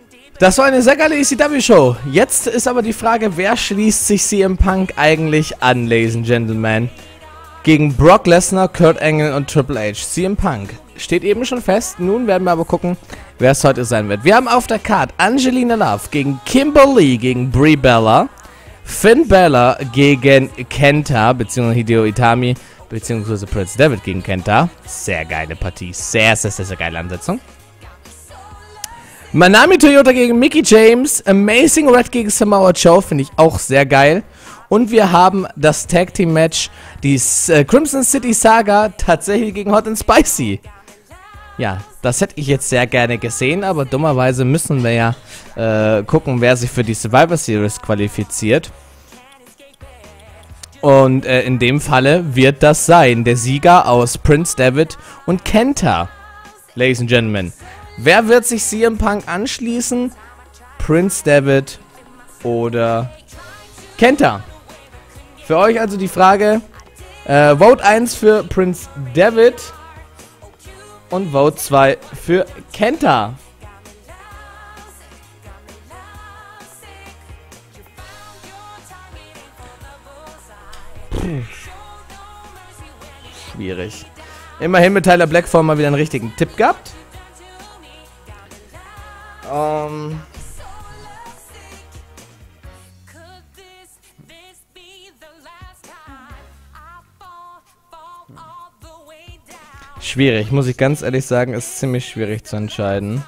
Das war eine sehr geile ECW-Show. Jetzt ist aber die Frage, wer schließt sich CM Punk eigentlich an, Ladies and Gentlemen? Gegen Brock Lesnar, Kurt Angle und Triple H. CM Punk steht eben schon fest. Nun werden wir aber gucken, wer es heute sein wird. Wir haben auf der Card Angelina Love gegen Kimberly gegen Brie Bella. Finn Balor gegen Kenta, beziehungsweise Hideo Itami, beziehungsweise Prince Devitt gegen Kenta. Sehr geile Partie. Sehr geile Ansetzung. Manami Toyota gegen Mickie James. Amazing Red gegen Samoa Joe. Finde ich auch sehr geil. Und wir haben das Tag Team Match. Die Crimson City Saga tatsächlich gegen Hot and Spicy. Ja, das hätte ich jetzt sehr gerne gesehen. Aber dummerweise müssen wir ja gucken, wer sich für die Survivor Series qualifiziert. Und in dem Falle wird das sein. Der Sieger aus Prince Devitt und Kenta. Ladies and Gentlemen. Wer wird sich CM Punk anschließen? Prince Devitt oder Kenta? Für euch also die Frage, Vote 1 für Prince Devitt und Vote 2 für Kenta. Schwierig. Immerhin mit Tyler Black vorhin mal wieder einen richtigen Tipp gehabt. Schwierig, muss ich ganz ehrlich sagen, ist ziemlich schwierig zu entscheiden.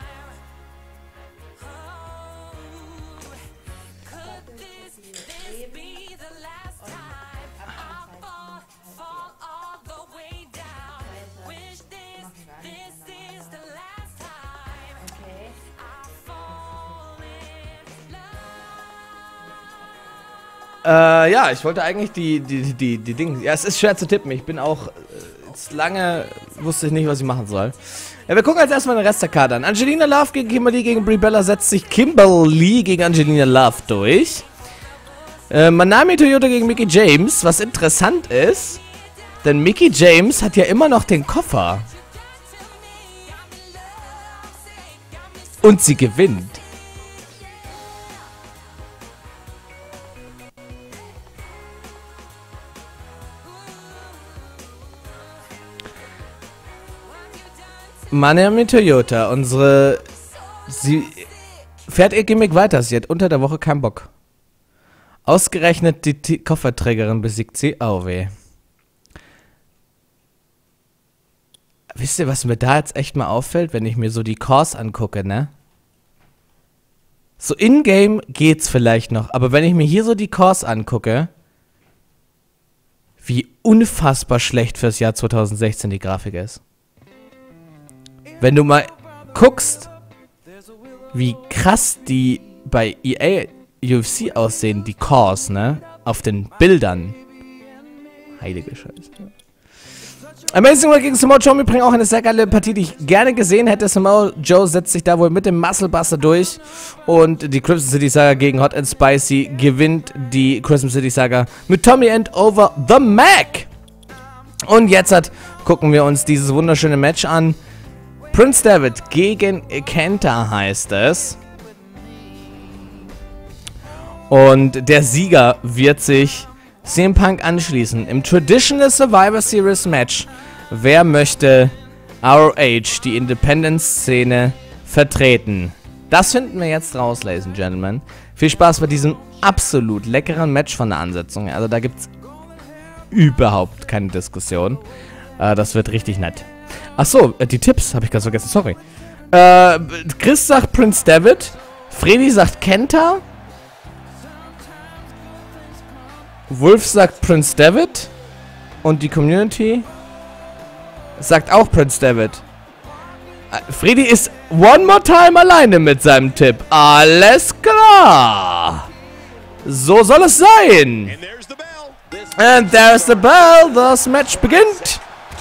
Ja, ich wollte eigentlich die Dinge. Ja, es ist schwer zu tippen. Ich bin auch lange wusste ich nicht, was ich machen soll. Ja, wir gucken jetzt erstmal den Rest der Karte an. Angelina Love gegen Kimberly gegen Brie Bella setzt sich Kimberly gegen Angelina Love durch. Manami Toyota gegen Mickie James, was interessant ist, denn Mickie James hat ja immer noch den Koffer. Und sie gewinnt. Manami Toyota, sie fährt ihr Gimmick weiter, sie hat unter der Woche keinen Bock. Ausgerechnet die Kofferträgerin besiegt sie, oh weh. Wisst ihr, was mir da jetzt echt mal auffällt, wenn ich mir so die Cores angucke, ne? So in-game geht's vielleicht noch, aber wenn ich mir hier so die Cores angucke, wie unfassbar schlecht fürs Jahr 2016 die Grafik ist. Wenn du mal guckst, wie krass die bei EA UFC aussehen, die Cores, ne? Auf den Bildern. Heilige Scheiße. Amazing Red gegen Samoa Joe bringt auch eine sehr geile Partie, die ich gerne gesehen hätte. Samoa Joe setzt sich da wohl mit dem Muscle Buster durch. Und die Crimson City Saga gegen Hot and Spicy gewinnt die Crimson City Saga mit Tommy End over the Mac. Und jetzt gucken wir uns dieses wunderschöne Match an. Prince Devitt gegen Kenta heißt es. Und der Sieger wird sich CM Punk anschließen. Im Traditional Survivor Series Match. Wer möchte ROH, die Independent-Szene, vertreten? Das finden wir jetzt raus, Ladies and Gentlemen. Viel Spaß bei diesem absolut leckeren Match von der Ansetzung. Also da gibt es überhaupt keine Diskussion. Das wird richtig nett. Achso, die Tipps habe ich ganz vergessen, sorry. Chris sagt Prince Devitt. Freddy sagt Kenta. Wolf sagt Prince Devitt. Und die Community sagt auch Prince Devitt. Freddy ist one more time alleine mit seinem Tipp. Alles klar. So soll es sein. And there's the bell. Das Match beginnt.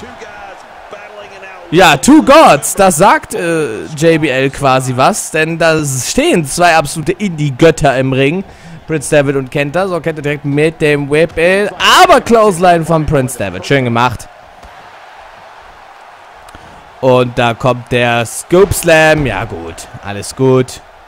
Ja, Two Gods, das sagt JBL quasi was, denn da stehen zwei absolute Indie-Götter im Ring. Prince Devitt und Kenta. So, Kenta direkt mit dem Whip in. Aber Clothesline von Prince Devitt. Schön gemacht. Und da kommt der Scoop Slam. Ja gut, alles gut.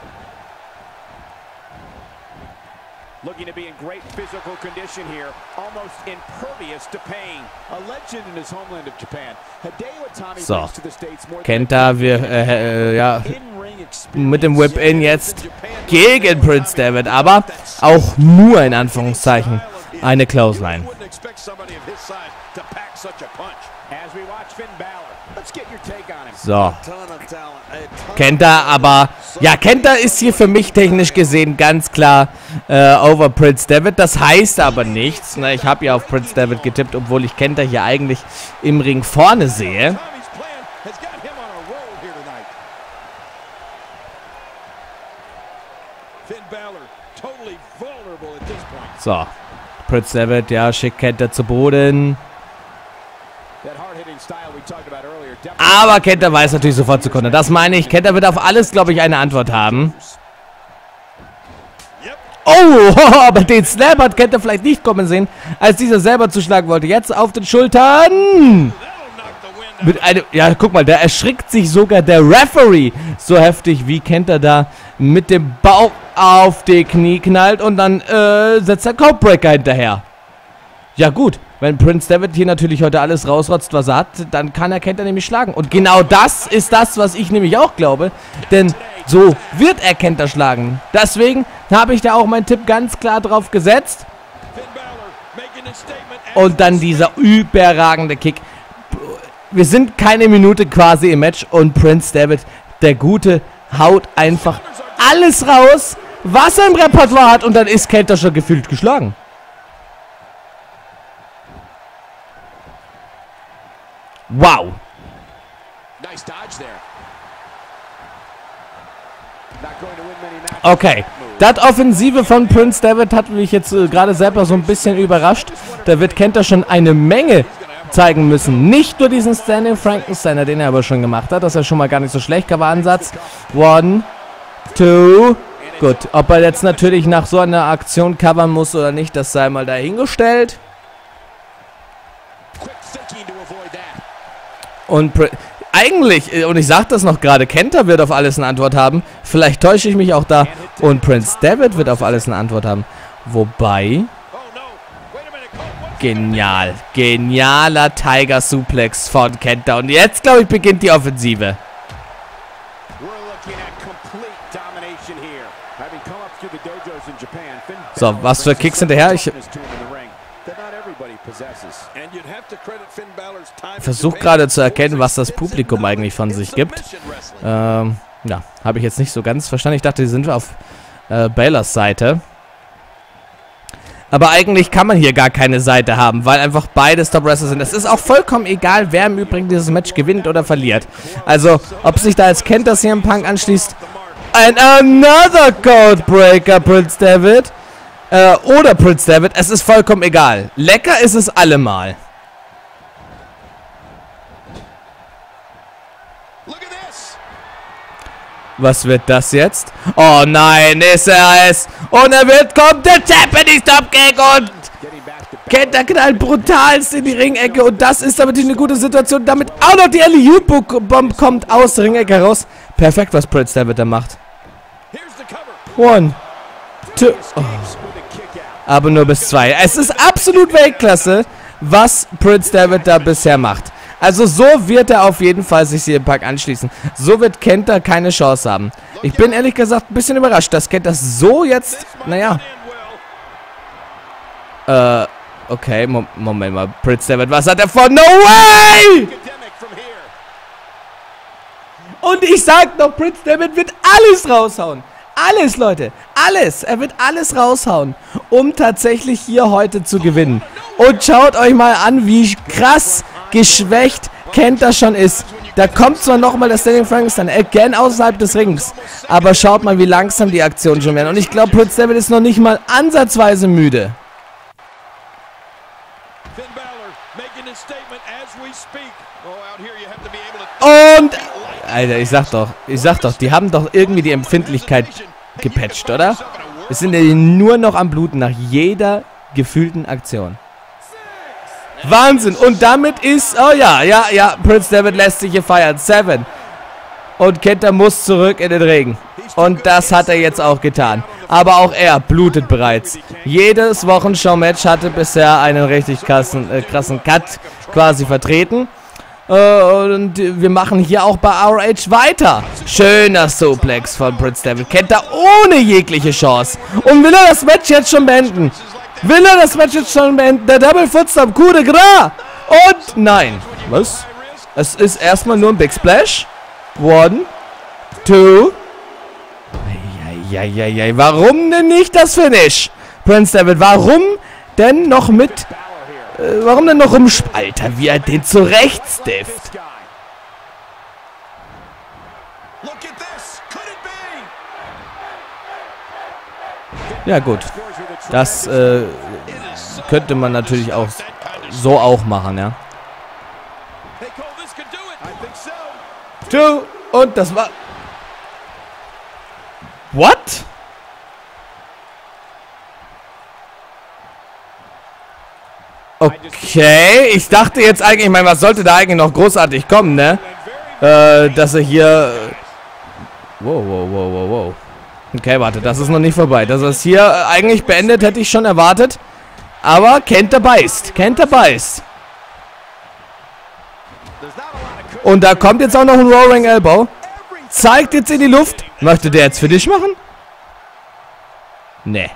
Looking to be in great physical condition here, almost impervious to pain. A legend in his homeland of Japan. Hideo Itami brings to the States more Kenta, ja, mit dem Whip-In jetzt gegen Prince Devitt, aber auch nur in Anführungszeichen eine Clothesline. So. Kenta, aber ja, Kenta ist hier für mich technisch gesehen ganz klar over Prince Devitt. Das heißt aber nichts. Ne? Ich habe ja auf Prince Devitt getippt, obwohl ich Kenta hier eigentlich im Ring vorne sehe. So. Prince Devitt, ja, schickt Kenta zu Boden. Aber Kenta weiß natürlich sofort zu kontern. Das meine ich. Kenta wird auf alles, glaube ich, eine Antwort haben. Oh, aber den Slam hat Kenta vielleicht nicht kommen sehen, als dieser selber zuschlagen wollte. Jetzt auf den Schultern. Mit einem, ja, guck mal, da erschrickt sich sogar der Referee so heftig, wie Kenta da mit dem Bauch auf die Knie knallt und dann setzt der Codebreaker hinterher. Ja gut, wenn Prince Devitt hier natürlich heute alles rausrotzt, was er hat, dann kann er Kenta nämlich schlagen. Und genau das ist das, was ich nämlich auch glaube, denn so wird er Kenta schlagen. Deswegen habe ich da auch meinen Tipp ganz klar drauf gesetzt. Und dann dieser überragende Kick. Wir sind keine Minute quasi im Match und Prince Devitt, der Gute, haut einfach alles raus, was er im Repertoire hat und dann ist Kenta schon gefühlt geschlagen. Wow. Okay, das Offensive von Prince Devitt hat mich jetzt gerade selber so ein bisschen überrascht. Da wird Kenta schon eine Menge zeigen müssen. Nicht nur diesen Standing Frankensteiner, den er aber schon gemacht hat. Das ist ja schon mal gar nicht so schlecht. Cover-Ansatz. 1, 2. Gut, ob er jetzt natürlich nach so einer Aktion covern muss oder nicht, das sei mal dahingestellt. Und eigentlich, und ich sag das noch gerade, Kenta wird auf alles eine Antwort haben. Vielleicht täusche ich mich auch da. Und Prince Devitt wird auf alles eine Antwort haben. Wobei... Genial. Genialer Tiger Suplex von Kenta. Und jetzt, glaube ich, beginnt die Offensive. So, was für Kicks hinterher? Ich versuche gerade zu erkennen, was das Publikum eigentlich von sich gibt. Ja, habe ich jetzt nicht so ganz verstanden. Ich dachte, die sind auf Baylors Seite. Aber eigentlich kann man hier gar keine Seite haben, weil einfach beide Top-Wrestler sind. Es ist auch vollkommen egal, wer im Übrigen dieses Match gewinnt oder verliert. Also, ob sich da jetzt Kenta CM Punk anschließt. Another Codebreaker, Prince Devitt. Oder Prince Devitt, es ist vollkommen egal. Lecker ist es allemal. Was wird das jetzt? Oh nein, ist er es. Und kommt der Japanese Topkick und Kenta knallt brutalst in die Ringecke. Und das ist aber natürlich eine gute Situation. Damit auch noch die Alley-Oop-Bomb kommt aus der Ringecke heraus. Perfekt, was Prince Devitt da macht. 1, 2. Oh. Aber nur bis 2. Es ist absolut Weltklasse, was Prince Devitt da bisher macht. Also so wird er auf jeden Fall sich CM Punk anschließen. So wird Kenta keine Chance haben. Ich bin ehrlich gesagt ein bisschen überrascht, dass Kenta so jetzt, naja. Okay, Moment mal. Prince Devitt, was hat er vor? No way! Und ich sag noch, Prince Devitt wird alles raushauen. Alles, Leute. Alles. Er wird alles raushauen, um tatsächlich hier heute zu gewinnen. Und schaut euch mal an, wie krass geschwächt Kenta schon ist. Da kommt zwar nochmal der Standing Frankenstein again außerhalb des Rings, aber schaut mal, wie langsam die Aktionen schon werden. Und ich glaube, Prince Devitt ist noch nicht mal ansatzweise müde. Und Alter, ich sag doch, die haben doch irgendwie die Empfindlichkeit gepatcht, oder? Es sind ja nur noch am Bluten nach jeder gefühlten Aktion. Wahnsinn. Und damit ist... Oh ja. Prince Devitt lässt sich hier feiern. 7. Und Kenta muss zurück in den Ring. Und das hat er jetzt auch getan. aber auch er blutet bereits. Jedes Wochenschau-Match hatte bisher einen richtig krassen Cut quasi vertreten. Und wir machen hier auch bei ROH weiter. Schöner Suplex von Prince Devitt. Kenta ohne jegliche Chance. Und will er das Match jetzt schon beenden? Will er das Match jetzt schon beenden? Der Double Footstomp, coup de gras. Und nein. Was? Es ist erstmal nur ein Big Splash. 1, 2. Eieieiei. Warum denn nicht das Finish? Prince Devitt, warum denn noch mit... warum denn noch Alter, wie er den zurechtstifft. Ja gut. Das könnte man natürlich auch so auch machen, ja. Und das war... What? Okay, ich dachte jetzt eigentlich, ich meine, was sollte da eigentlich noch großartig kommen, ne? Dass er hier... Wow. Okay, warte, das ist noch nicht vorbei. Dass er es hier eigentlich beendet, hätte ich schon erwartet. Aber Kenta beißt. Und da kommt jetzt auch noch ein Roaring Elbow. Zeigt jetzt in die Luft. Möchte der jetzt für dich machen? Nee.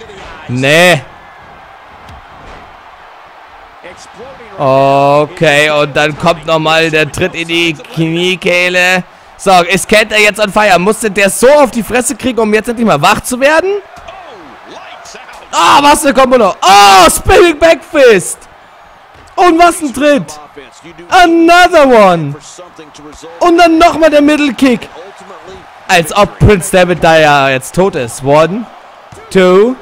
Okay, und dann kommt nochmal der Tritt in die Kniekehle. So, ist Kenta jetzt on fire? Musste der so auf die Fresse kriegen, um jetzt endlich mal wach zu werden? Ah, was eine Kombo noch. Oh, Spinning Backfist. Und was ein Tritt. Another one. Und dann nochmal der Middle Kick. Als ob Prince Devitt da ja jetzt tot ist. 1, 2.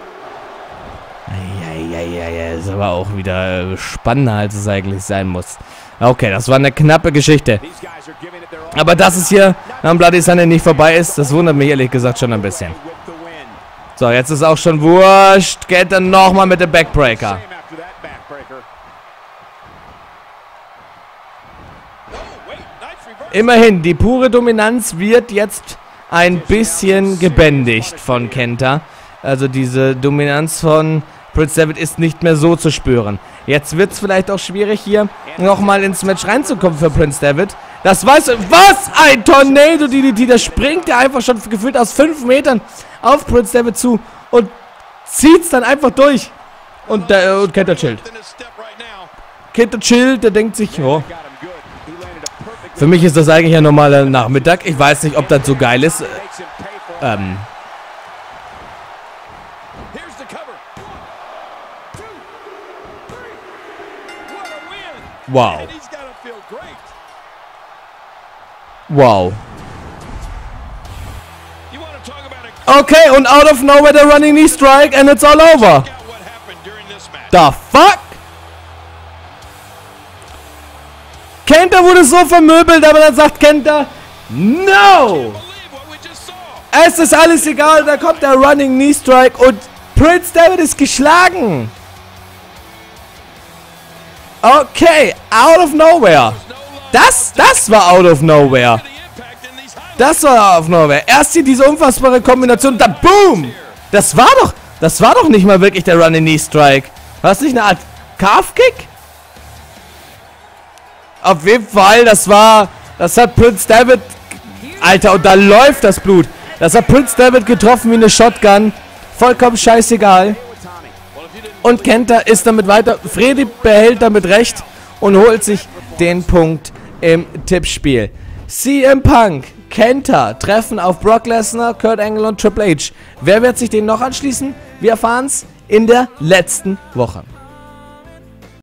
Ist aber auch wieder spannender, als es eigentlich sein muss. Okay, das war eine knappe Geschichte. Aber dass es hier am Bloody Sunday nicht vorbei ist, das wundert mich ehrlich gesagt schon ein bisschen. So, jetzt ist auch schon wurscht. Geht dann nochmal mit dem Backbreaker. Immerhin, die pure Dominanz wird jetzt ein bisschen gebändigt von Kenta. Also diese Dominanz von Prince Devitt ist nicht mehr so zu spüren. Jetzt wird es vielleicht auch schwierig, hier nochmal ins Match reinzukommen für Prince Devitt. Das weißt du. Was? Ein Tornado DDT. Da springt er einfach schon gefühlt aus 5 Metern auf Prince Devitt zu und zieht es dann einfach durch. Und Kenta chillt. Der denkt sich, oh. Für mich ist das eigentlich ein normaler Nachmittag. Ich weiß nicht, ob das so geil ist. Wow. Okay, und out of nowhere der Running Knee Strike and it's all over. The fuck? Kenta wurde so vermöbelt, aber dann sagt Kenta, no! Es ist alles egal, da kommt der Running Knee Strike und Prince Devitt ist geschlagen. Okay, out of nowhere. Das war out of nowhere. Das war out of nowhere. Erst hier diese unfassbare Kombination, dann boom! Das war doch nicht mal wirklich der Running Knee Strike. War das nicht eine Art Calf Kick? Auf jeden Fall, das hat Prince Devitt, Alter, und da läuft das Blut. Das hat Prince Devitt getroffen wie eine Shotgun. Vollkommen scheißegal. Und Kenta ist damit weiter. Freddy behält damit recht und holt sich den Punkt im Tippspiel. CM Punk, Kenta treffen auf Brock Lesnar, Kurt Angle und Triple H. Wer wird sich denen noch anschließen? Wir erfahren es in der letzten Woche.